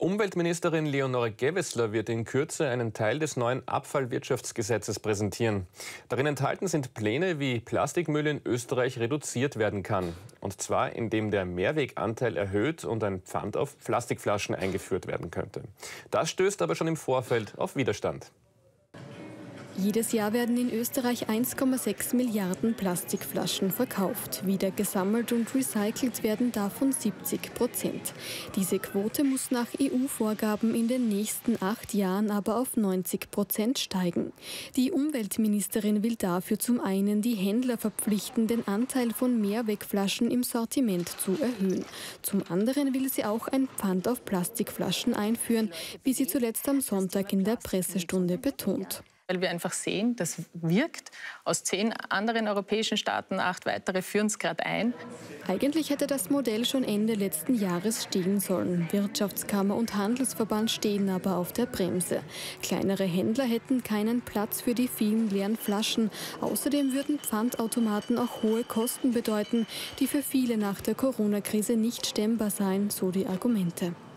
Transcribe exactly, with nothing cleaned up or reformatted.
Umweltministerin Leonore Gewessler wird in Kürze einen Teil des neuen Abfallwirtschaftsgesetzes präsentieren. Darin enthalten sind Pläne, wie Plastikmüll in Österreich reduziert werden kann. Und zwar, indem der Mehrweganteil erhöht und ein Pfand auf Plastikflaschen eingeführt werden könnte. Das stößt aber schon im Vorfeld auf Widerstand. Jedes Jahr werden in Österreich eins Komma sechs Milliarden Plastikflaschen verkauft. Wieder gesammelt und recycelt werden davon siebzig Prozent. Diese Quote muss nach E U-Vorgaben in den nächsten acht Jahren aber auf neunzig Prozent steigen. Die Umweltministerin will dafür zum einen die Händler verpflichten, den Anteil von Mehrwegflaschen im Sortiment zu erhöhen. Zum anderen will sie auch ein Pfand auf Plastikflaschen einführen, wie sie zuletzt am Sonntag in der Pressestunde betont. Weil wir einfach sehen, das wirkt. Aus zehn anderen europäischen Staaten, acht weitere führen es gerade ein. Eigentlich hätte das Modell schon Ende letzten Jahres stehen sollen. Wirtschaftskammer und Handelsverband stehen aber auf der Bremse. Kleinere Händler hätten keinen Platz für die vielen leeren Flaschen. Außerdem würden Pfandautomaten auch hohe Kosten bedeuten, die für viele nach der Corona-Krise nicht stemmbar seien, so die Argumente.